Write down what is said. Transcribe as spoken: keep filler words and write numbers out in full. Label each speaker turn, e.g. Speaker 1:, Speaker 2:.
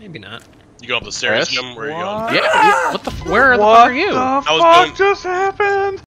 Speaker 1: Maybe not.
Speaker 2: You go up the stairs,
Speaker 3: Chris?
Speaker 2: Jim? Where are you
Speaker 4: What?
Speaker 2: going?
Speaker 3: Yeah, yeah. What the? F where the
Speaker 4: What
Speaker 3: fuck are you?
Speaker 4: the
Speaker 2: I was
Speaker 4: fuck
Speaker 2: going-
Speaker 4: just happened?